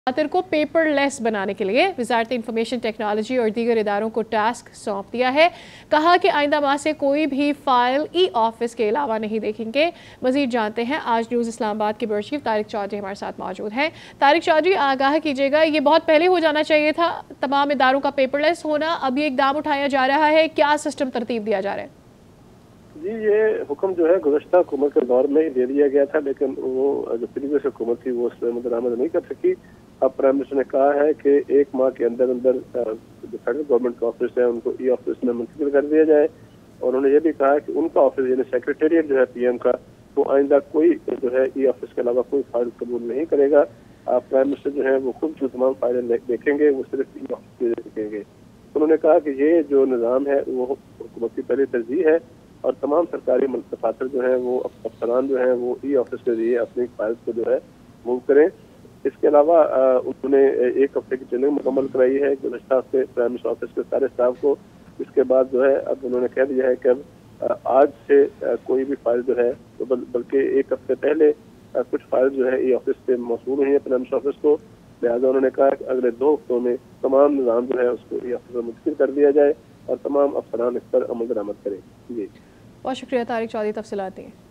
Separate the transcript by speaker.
Speaker 1: खातिर को paper less बनाने के लिए वज़ारत इंफॉर्मेशन टेक्नोलॉजी और दीगर इदारों को टास्क सौंप दिया है। कहा कि आइंदा माह से कोई भी फाइल ई ऑफिस के अलावा नहीं देखेंगे। मजीद जानते हैं, आज न्यूज़ इस्लामाबाद के ब्यूरो चीफ तारिक चौधरी हमारे साथ मौजूद हैं। तारिक चौधरी, आगाह कीजिएगा, ये बहुत पहले हो जाना चाहिए था तमाम इदारों का पेपर लेस होना, अब ये इकदाम उठाया जा रहा है, क्या सिस्टम तरतीब दिया जा रहा है?
Speaker 2: जी, ये हुक्म जो है गुज़श्ता हुकूमत के दौर में ही दे दिया गया था, लेकिन वो जो प्रीवियस हुकूमत थी वो उस पर मुद्दरामद नहीं कर सकी। अब प्राइम मिनिस्टर ने कहा है कि एक माह के अंदर अंदर जो फेडरल गवर्नमेंट का ऑफिस है उनको ई ऑफिस में मुंतकिल कर दिया जाए। और उन्होंने ये भी कहा कि उनका ऑफिस यानी सेक्रेटेरिएट जो है पीएम का, वो आइंदा कोई जो है ई ऑफिस के अलावा कोई फाइल कबूल नहीं करेगा। प्राइम मिनिस्टर जो है वो खुद जो तमाम फाइलें देखेंगे वो सिर्फ ई ऑफिस के देखेंगे। उन्होंने कहा कि ये जो निज़ाम है वो हुकूमत की पहली तरजीह है और तमाम सरकारी दफातर जो है वो अफसरान जो है वो ई ऑफिस के जरिए अपनी फाइल्स को जो है मूव करें। इसके अलावा उन्होंने एक हफ्ते की ट्रेनिंग मुकम्मल कराई है गुज़श्ता हफ्ते प्राइम मिनिस्टर ऑफिस के सारे स्टाफ को। इसके बाद जो है अब उन्होंने कह दिया है कि अब आज से कोई भी फाइल जो है तो बल्कि एक हफ्ते पहले कुछ फाइल जो है ई ऑफिस से मौसूल हुई है प्राइम मिनिस्टर ऑफिस को। लिहाजा उन्होंने कहा कि अगले 2 हफ्तों में तमाम निज़ाम जो है उसको ई ऑफिस में मुंतकिल कर दिया जाए और तमाम अफसरान इस पर अमल दरामद करें। जी,
Speaker 1: बहुत शुक्रिया तारिक चौधरी, तफसीलात दी।